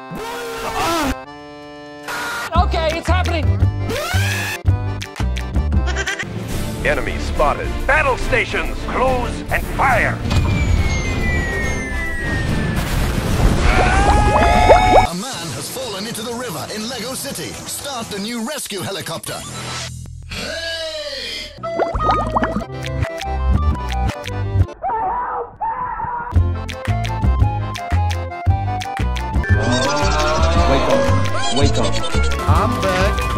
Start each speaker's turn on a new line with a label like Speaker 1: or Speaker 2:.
Speaker 1: Okay, it's happening!
Speaker 2: Enemy spotted. Battle stations, close and fire!
Speaker 3: A man has fallen into the river in Lego City. Start the new rescue helicopter. Hey!
Speaker 4: Wake up. I'm back.